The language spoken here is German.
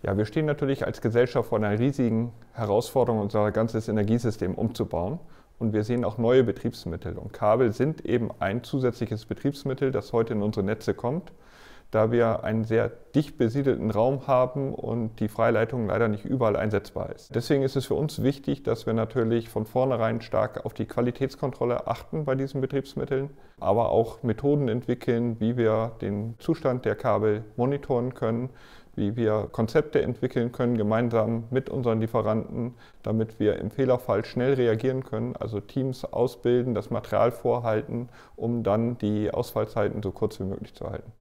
Ja, wir stehen natürlich als Gesellschaft vor einer riesigen Herausforderung, unser ganzes Energiesystem umzubauen. Und wir sehen auch neue Betriebsmittel. Und Kabel sind eben ein zusätzliches Betriebsmittel, das heute in unsere Netze kommt, da wir einen sehr dicht besiedelten Raum haben und die Freileitung leider nicht überall einsetzbar ist. Deswegen ist es für uns wichtig, dass wir natürlich von vornherein stark auf die Qualitätskontrolle achten bei diesen Betriebsmitteln, aber auch Methoden entwickeln, wie wir den Zustand der Kabel monitoren können, wie wir Konzepte entwickeln können, gemeinsam mit unseren Lieferanten, damit wir im Fehlerfall schnell reagieren können, also Teams ausbilden, das Material vorhalten, um dann die Ausfallzeiten so kurz wie möglich zu halten.